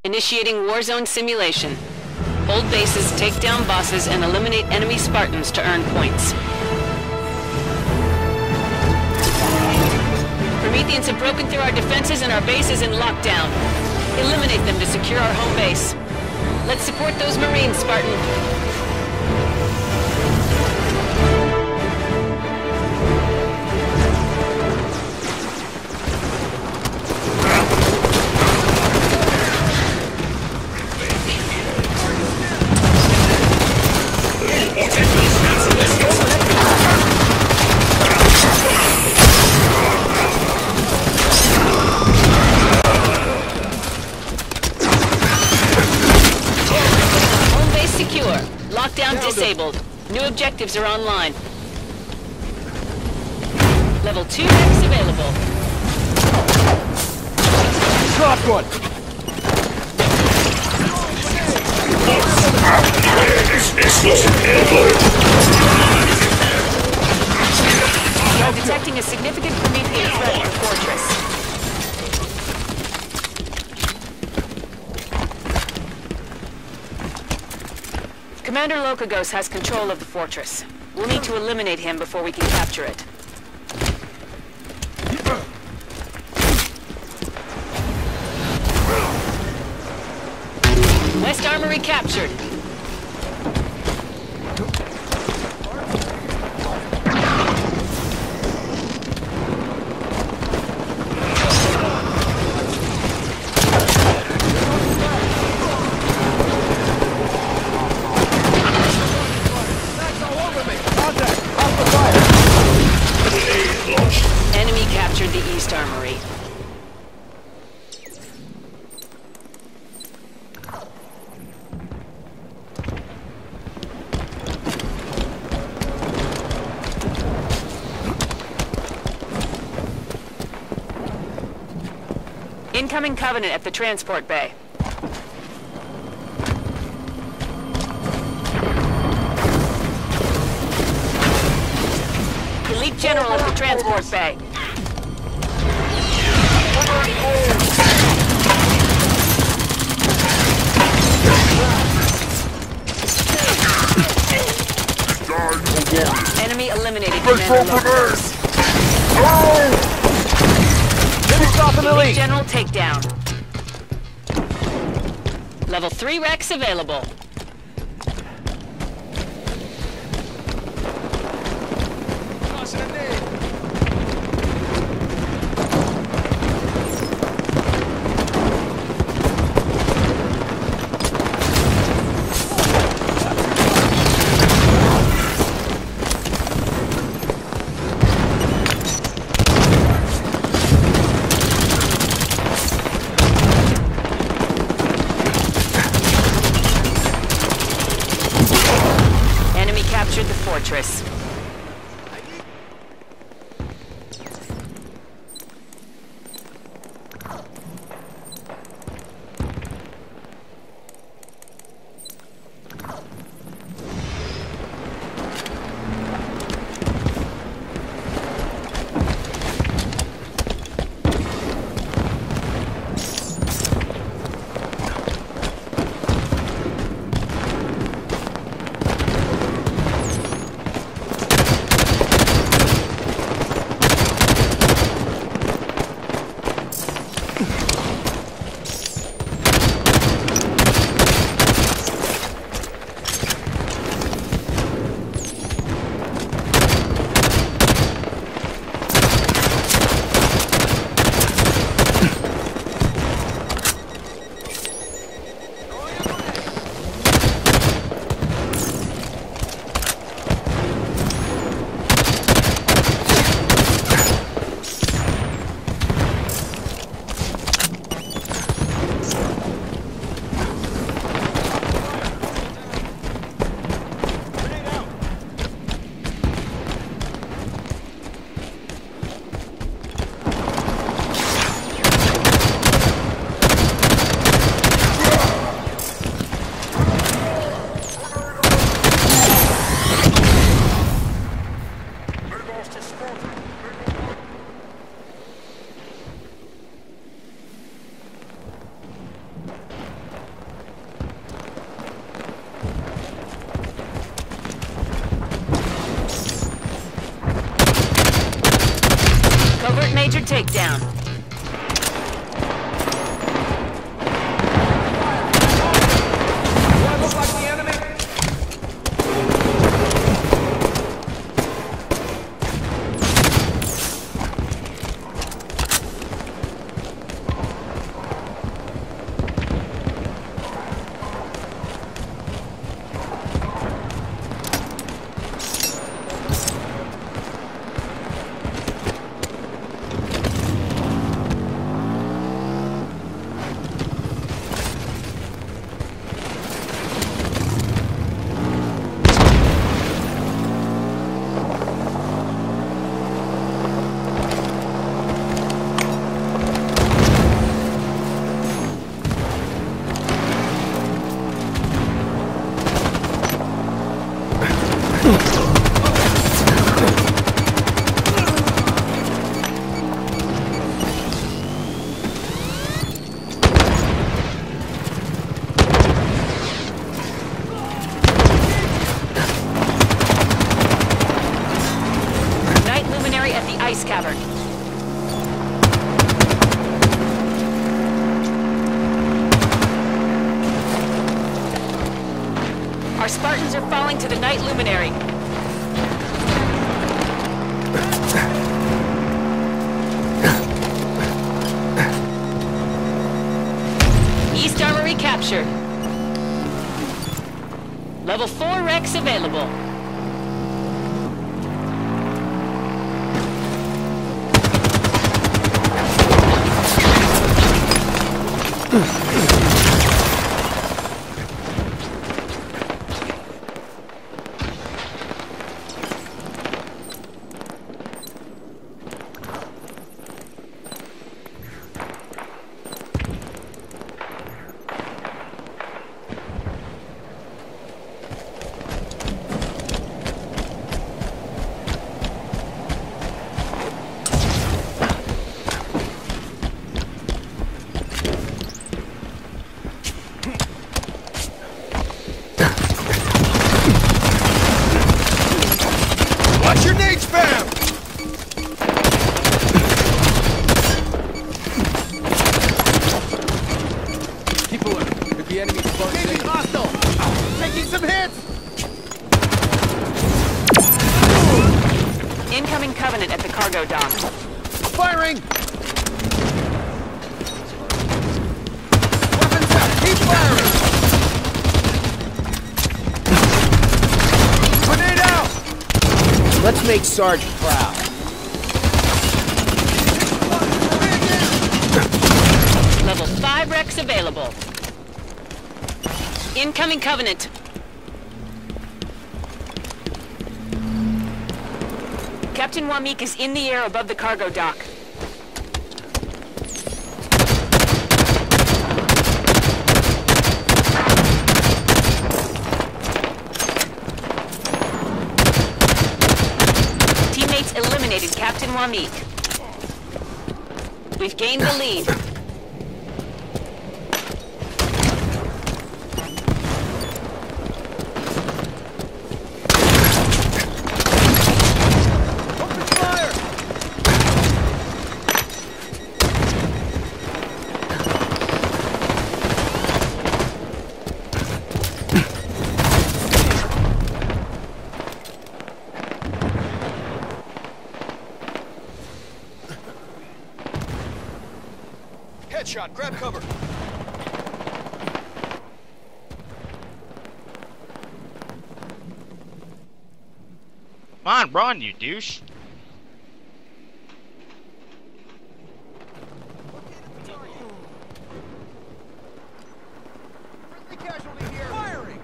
Initiating Warzone simulation. Hold bases, take down bosses, and eliminate enemy Spartans to earn points. Prometheans have broken through our defenses and our base is in lockdown. Eliminate them to secure our home base. Let's support those Marines, Spartan. Lockdown disabled. New objectives are online. Level 2 X available. Drop one! We are detecting a significant Promethean threat in the fortress. Commander Lokagos has control of the fortress. We'll need to eliminate him before we can capture it. West Armory captured. Enemy captured the East Armory. Incoming Covenant at the transport bay. Elite General at the transport bay. Enemy eliminated Commander Lokagos. Elite General takedown. Level 3 Rex available. Captured the fortress. major takedown. Do I look like the enemy? Ice cavern. Our Spartans are falling to the Night Luminary. East Armory captured. Level 4 Rex available. Watch your nade spam! Keep alert. Could be enemies close. Engaging hostile! Taking some hits! Incoming Covenant at the cargo dock. Firing! Weapons out! Keep firing! Grenade out! Let's make Sarge proud. Level 5 Rex available. Incoming Covenant. Captain Wamik is in the air above the cargo dock. Teammates eliminated Captain Wamik. We've gained the lead. Open fire! Headshot, grab cover. Come on, run, you douche. Friendly casualty here. Firing!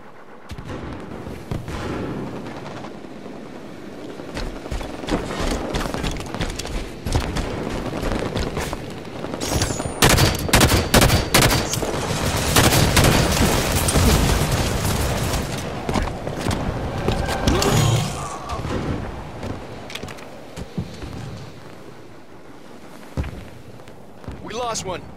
We lost one.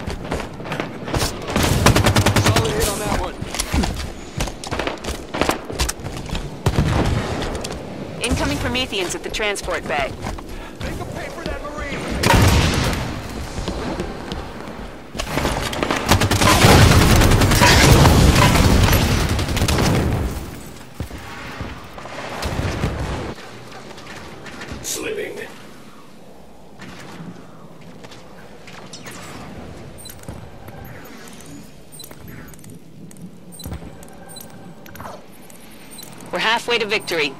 Solid hit on that one. Prometheans at the transport bay. Make a pay for that Marine! Slipping. We're halfway to victory.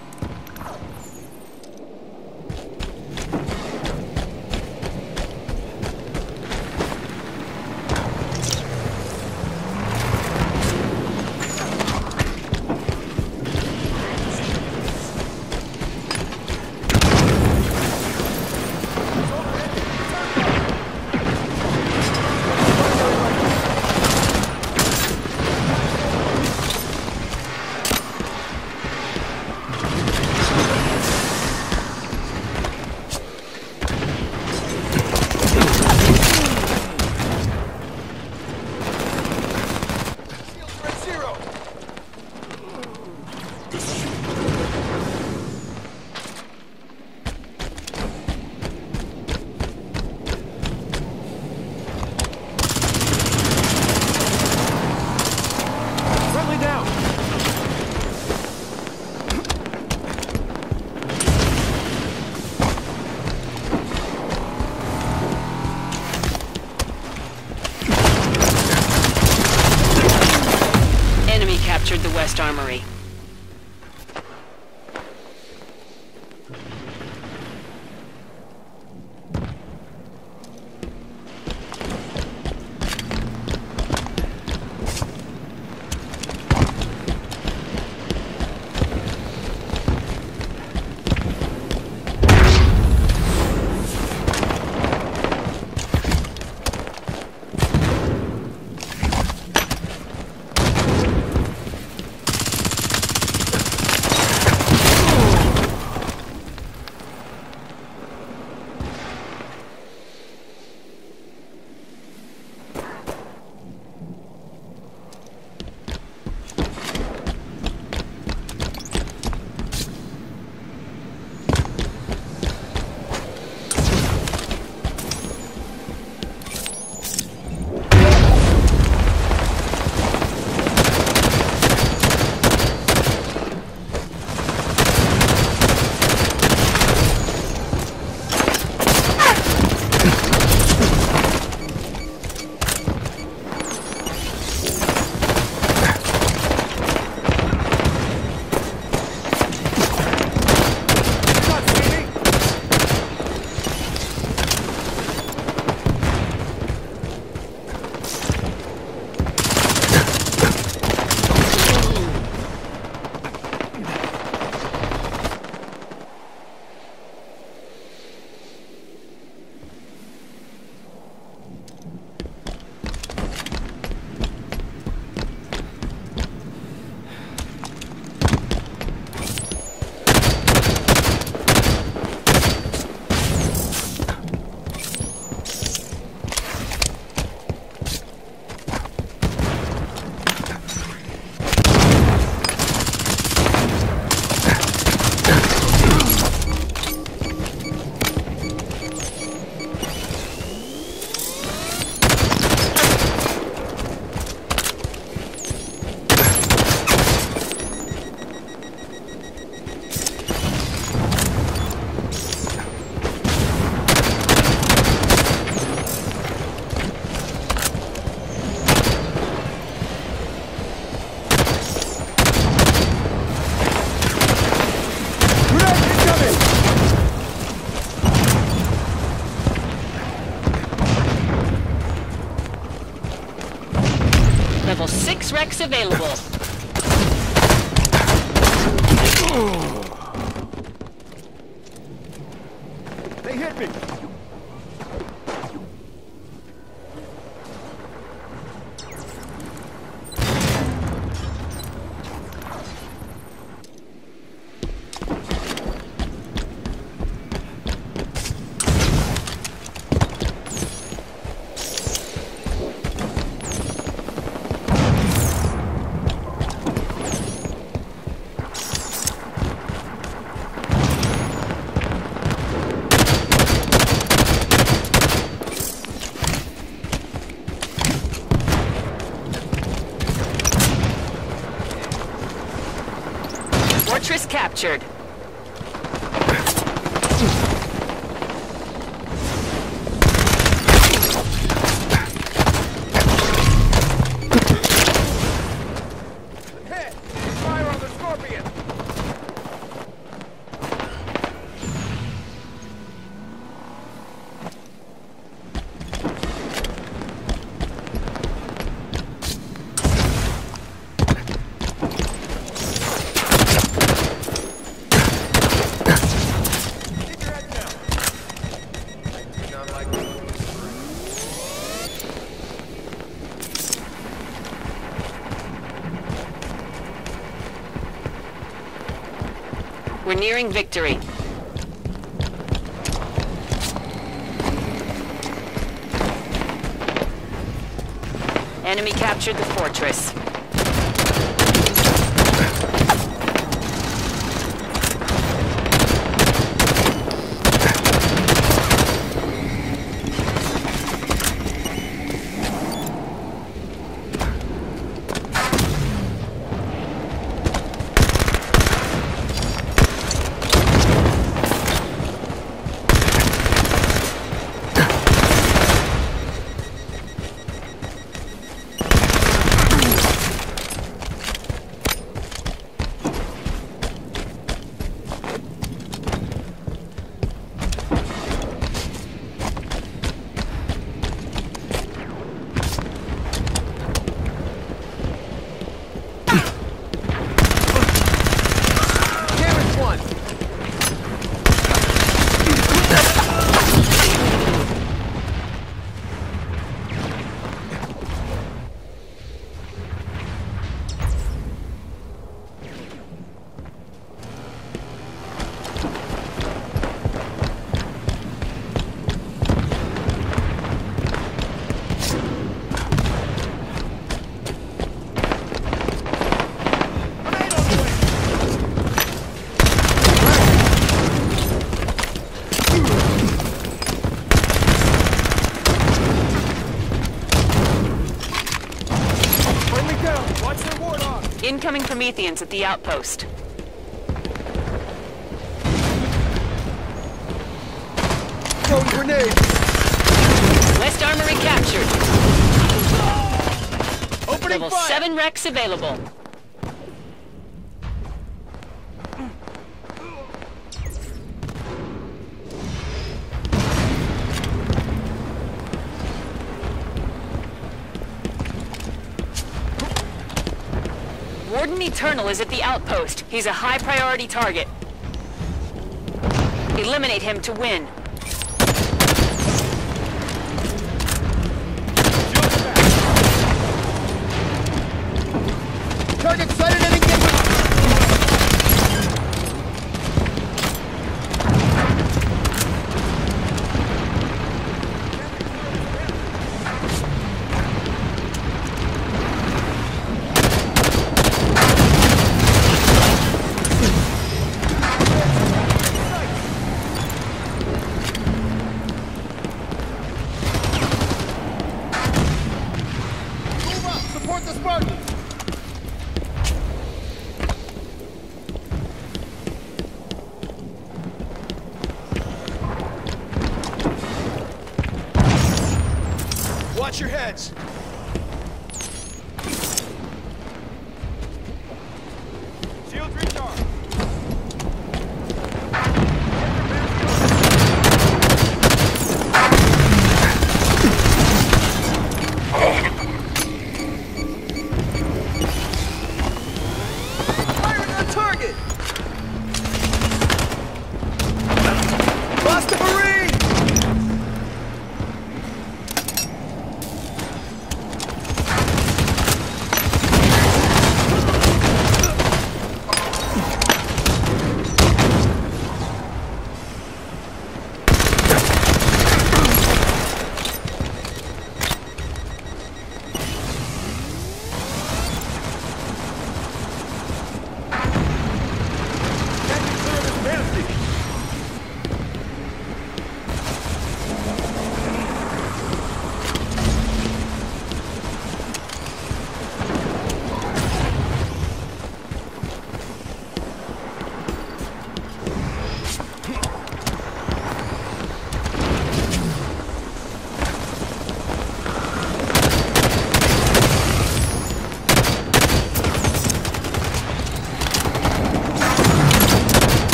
Captured the West Armory. Level 6 Rex available. They hit me! Fortress captured. Hit! Fire on the Scorpion! Keep your head down. Not like We're nearing victory. Enemy captured the fortress. Incoming Prometheans at the outpost. throwing grenades! West Armory captured. Opening Level fire! 7 Rex available. Warden Eternal is at the outpost. He's a high priority target. Eliminate him to win. Target sighted and engaged! Support the Spartans! Watch your heads! Shield recharge!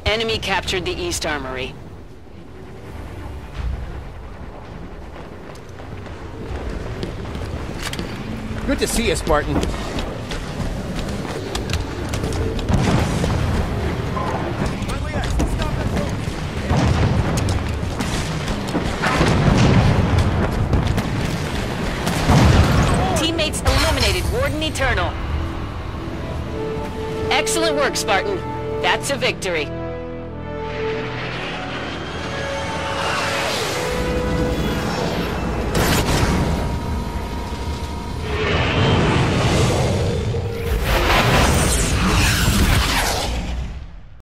Enemy captured the East Armory. Good to see you, Spartan. Teammates eliminated Warden Eternal. Excellent work, Spartan. That's a victory.